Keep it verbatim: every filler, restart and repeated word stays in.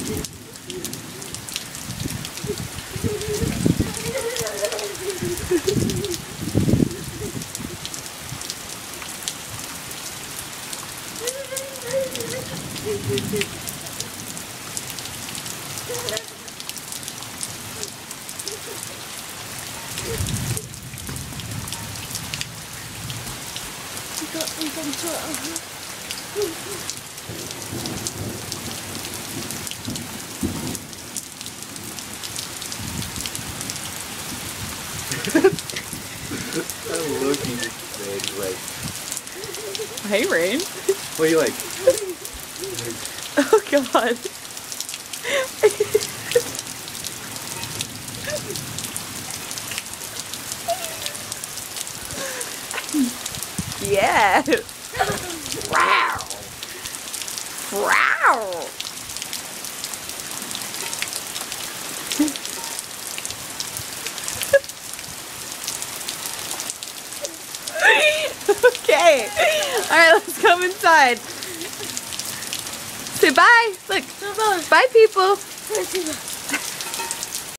I'm looking at you like. Hey, Rain. What are you like? Oh God. Yeah. Wow. Wow. Okay. All right, let's go inside. Say bye. Look. Bye, people.